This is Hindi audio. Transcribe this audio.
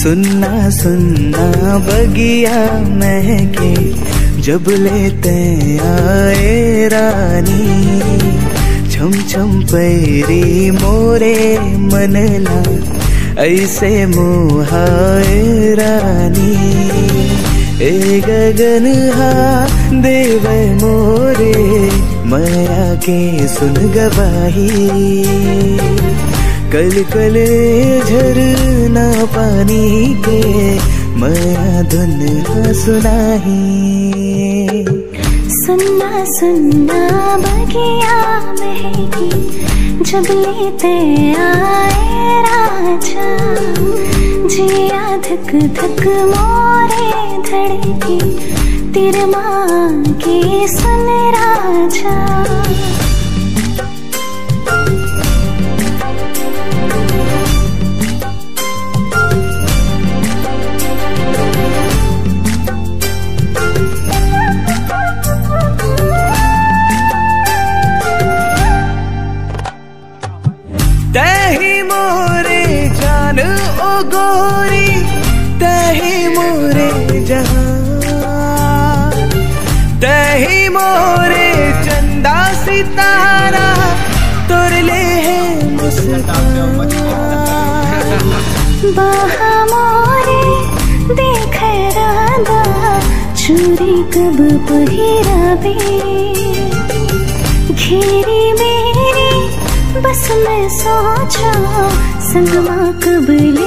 सुनना सुनना बगिया महके जब लेते आए रानी, छम छम पैरी मोरे मनला ऐसे मोहाए रानी। ए गगन हा देव मोरे माया के सुन गवाही, कल कल झरना पानी के माया धुन सुनाही। सुनना सुनना बगिया महकी जब लेते आए राजा, जिया धक धक मोरे धड़की तेरे माँ की सुन राजा। तही मोरे जान ओ गोरी, तही मोरे जहां, तही मोरे चंदा सितारा तोरले है मुस्कान। बाहा मोरे देख राधा चूरी कब पहिरावे, घेरी मेरी बस मैं सोचा संगमा कब ले